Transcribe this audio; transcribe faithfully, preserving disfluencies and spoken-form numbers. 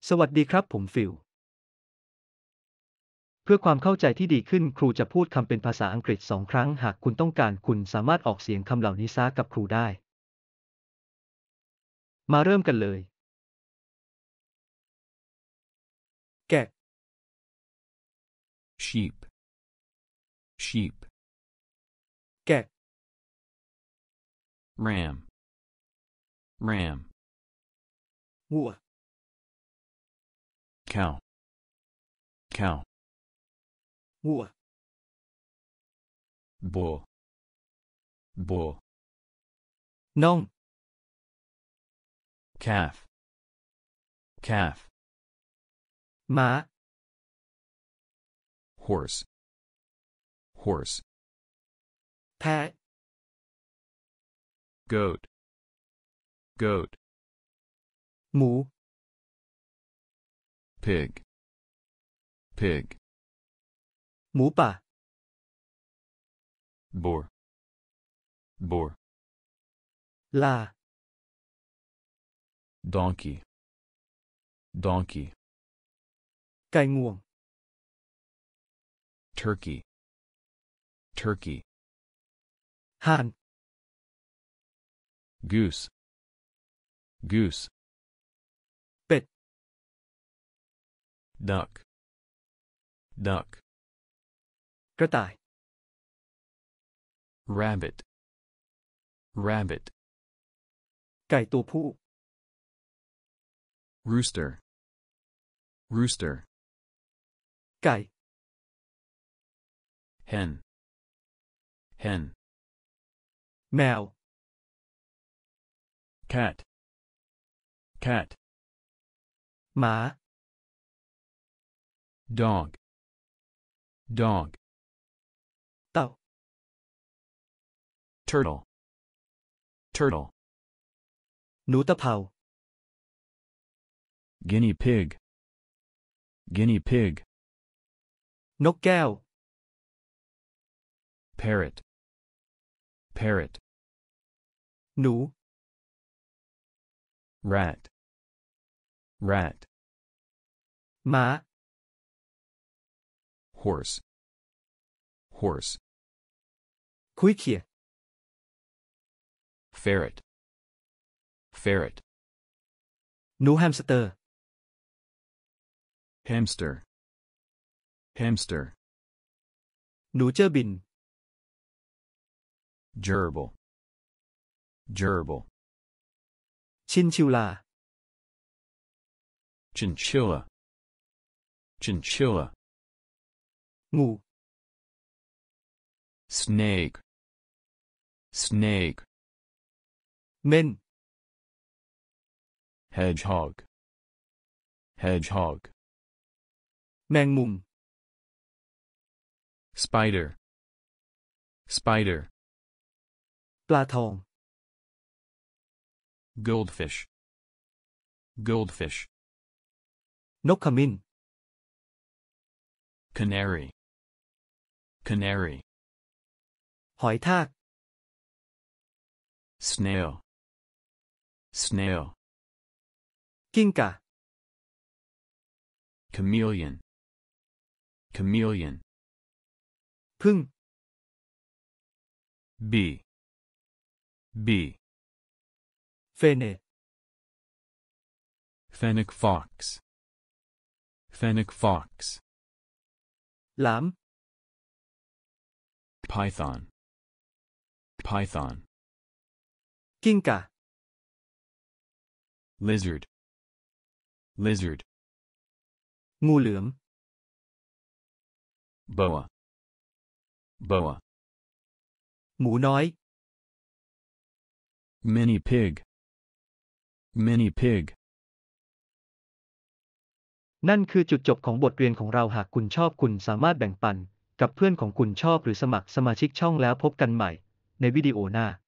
สวัสดีครับผมฟิลเพื่อความเข้าใจที่ดีขึ้นครูจะพูดคำเป็นภาษาอังกฤษสองครั้งหากคุณต้องการคุณสามารถออกเสียงคำเหล่านี้ซ้ากับครูได้มาเริ่มกันเลยแกะ sheep sheep แกะ ram ram วัว cow cow วัว bull bull น่อง calf calf ม้า horse horse แพะ goat goat หมู pig pig หมูป่า boar boar ลา donkey donkey ไก่งวง turkey turkey ห่าน goose goose เป็ด duck duck กระต่าย rabbit rabbit ไก่ตัวผู้ rooster rooster ไก่ hen hen แมว cat cat หมา dog dog เต่า turtle turtle หนูตะเภา guinea pig guinea pig นกแก้ว parrot parrot หนู rat rat ม้า horse horse คุ้ยเขี่ย ferret ferret หนูแฮมสเตอร์ hamster hamster หนูเจอบิน gerbil gerbil ชินชิวลา chinchilla chinchilla งู snake snake เม่น hedgehog hedgehog แมงมุม spider spider ปลาทอง goldfish goldfish นกขมิ้น canary canary หอยทาก snail snail กิ้งก่า chameleon chameleon ผึ้ง bee bee เฟเนช fennec fox fennec fox หลาม python python กิ้งก่า lizard lizard งูเหลือม boa boa หมูน้อย mini pig mini pig นั่นคือจุดจบของบทเรียนของเราหากคุณชอบคุณสามารถแบ่งปันกับเพื่อนของคุณชอบหรือสมัครสมาชิกช่องแล้วพบกันใหม่ในวิดีโอหน้า